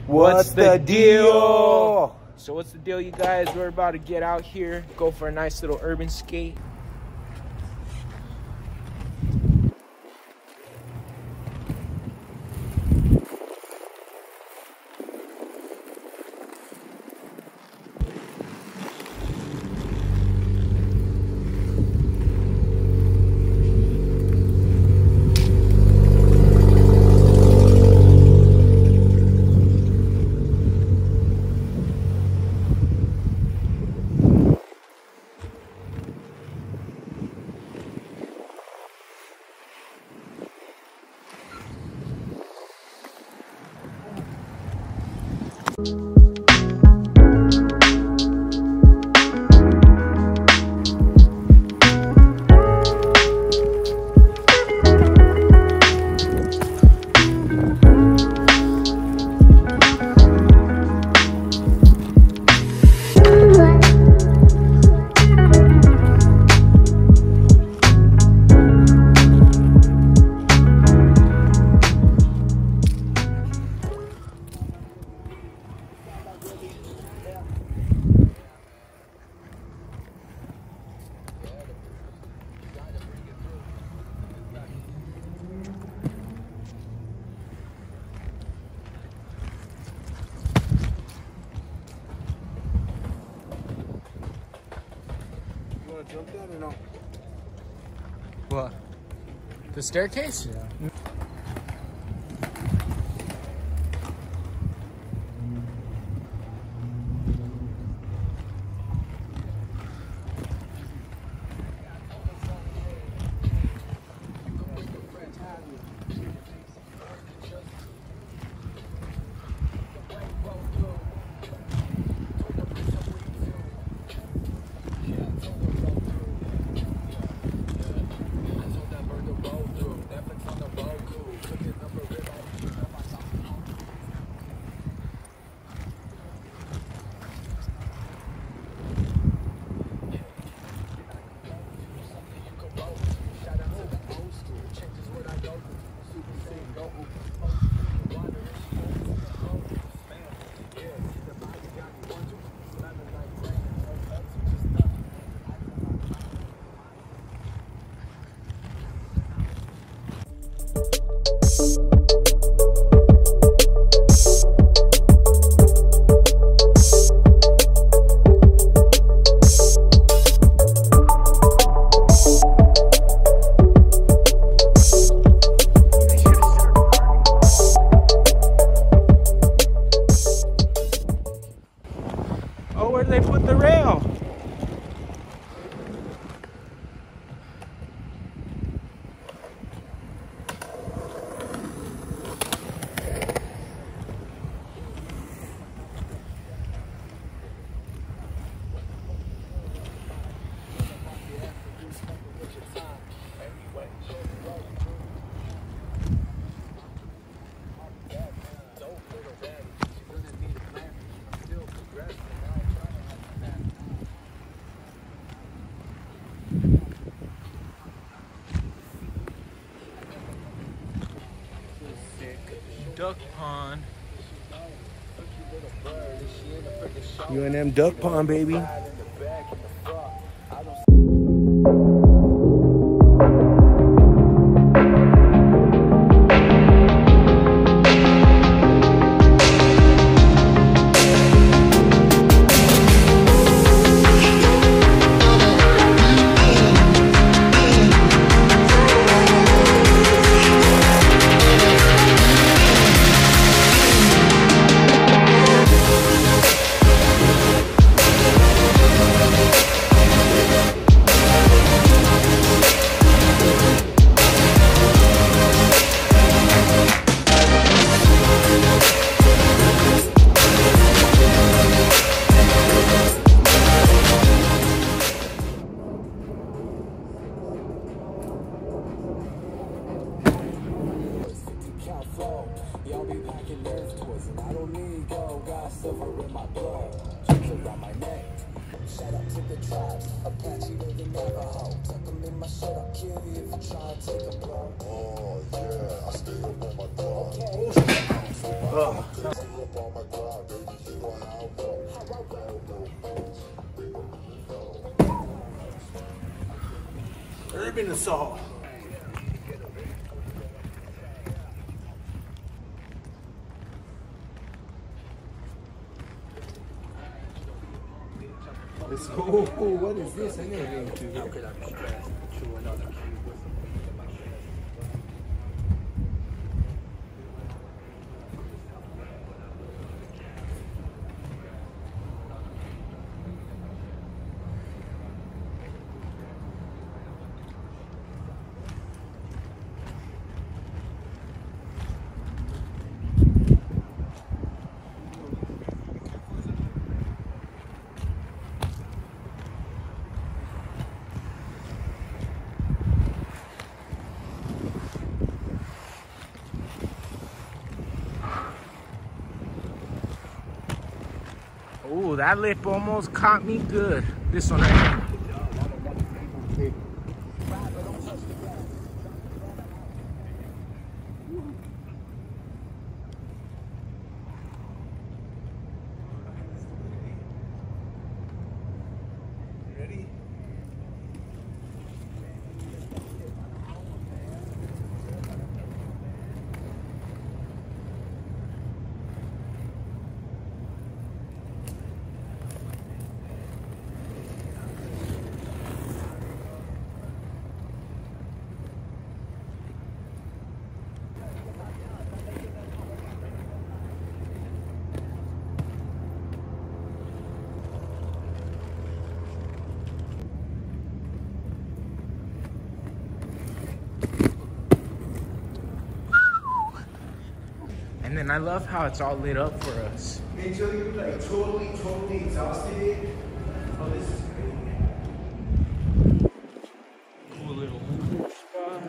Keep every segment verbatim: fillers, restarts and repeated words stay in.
What's the deal? So what's the deal, you guys? We're about to get out here, go for a nice little urban skate. Jump that or no? What? The staircase? Yeah. Oh, where'd they put the rail? Duck pond. U N M Duck Pond, baby. Y'all be packing nerve toys, and I don't need gold, got silver in my blood. Chains around my neck. Shout out to the tribe, Apache living Navajo. Tuck them in my shirt, I'll kill you if you try and take a blow. Oh yeah, I stay up on my dog. Okay. up on my grind, baby, she want how I roll, how I roll, roll. Urban assault. This, oh, what is this? I never been to here. Ooh, that lip almost caught me good. This one right here. Ready? And then I love how it's all lit up for us. Until you're like totally, totally exhausted. Oh, this is crazy. Cool little spot.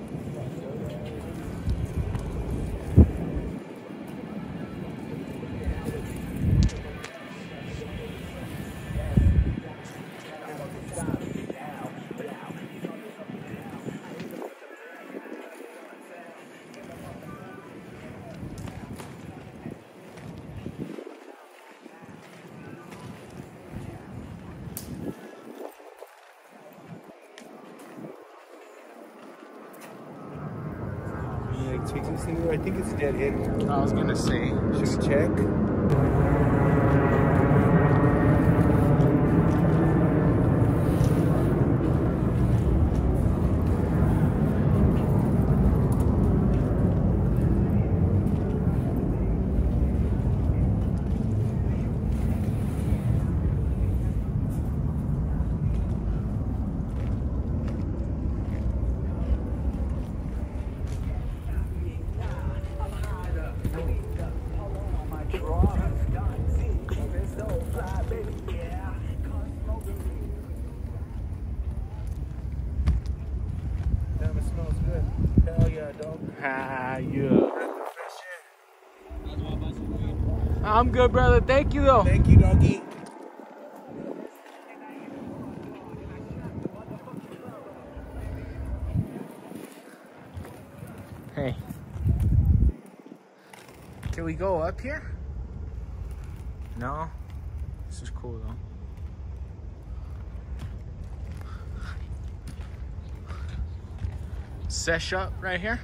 Like, take this anywhere. I think it's dead end. I was gonna say. Should we check? Damn, it smells good. Hell yeah, dog. Ah, yeah. I'm good, brother. Thank you, though. Thank you, doggy. Hey. Can we go up here? No? This is cool, though. Sesh up right here.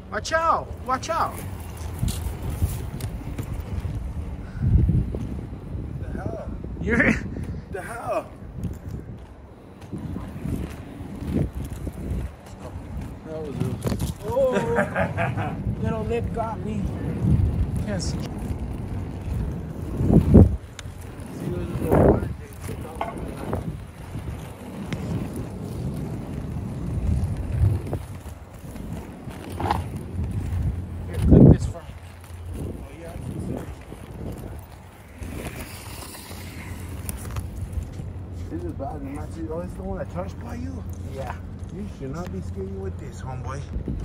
Watch out! Watch out! The hell? You're. The hell? That was real. Oh! Little lip got me. Can't see. See those little water Here, click this front. Oh, yeah, I can see. This is bad. Not you. Oh, it's the one that touched by you? Yeah. You should not be skating with this, homeboy.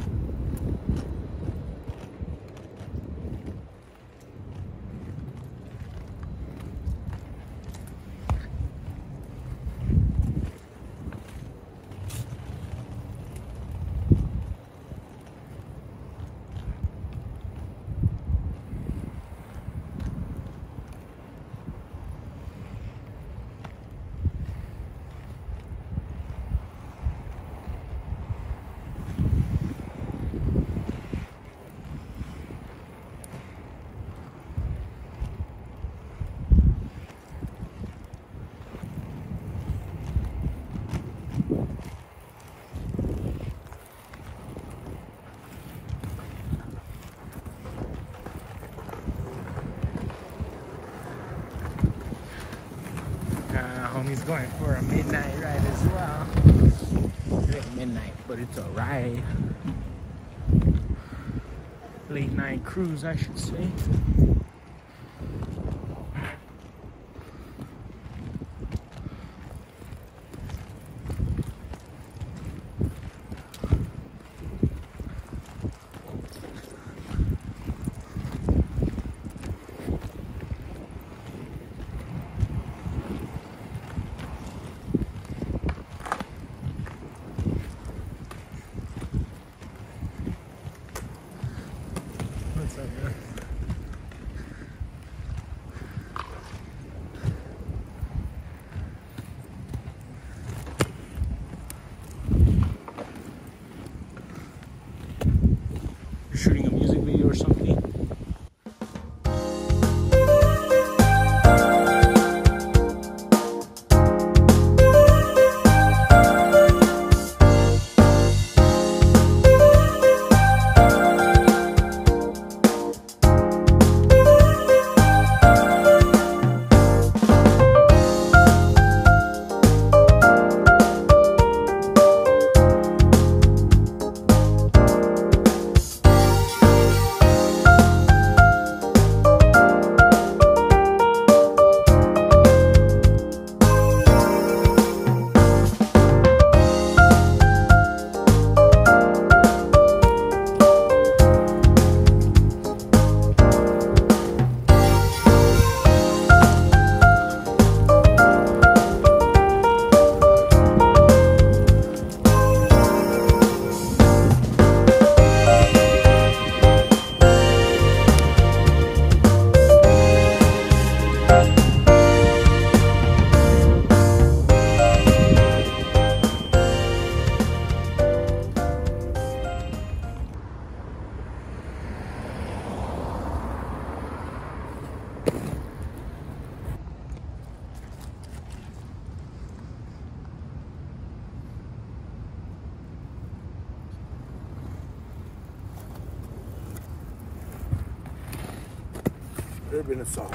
Homie's going for a midnight ride as well. It ain't midnight, but it's a ride. Late night cruise, I should say. What's up, man? You're shooting a music video or something? Urban assault.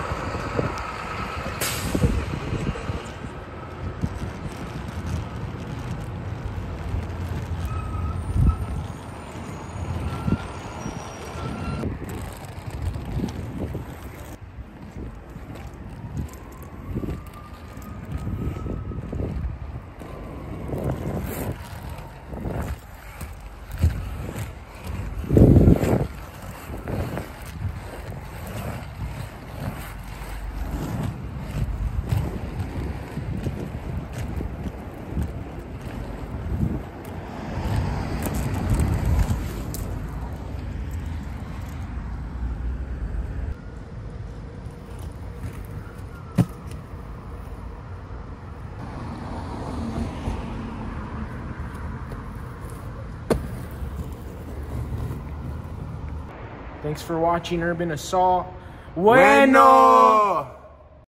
Thanks for watching Urban Assault. Bueno!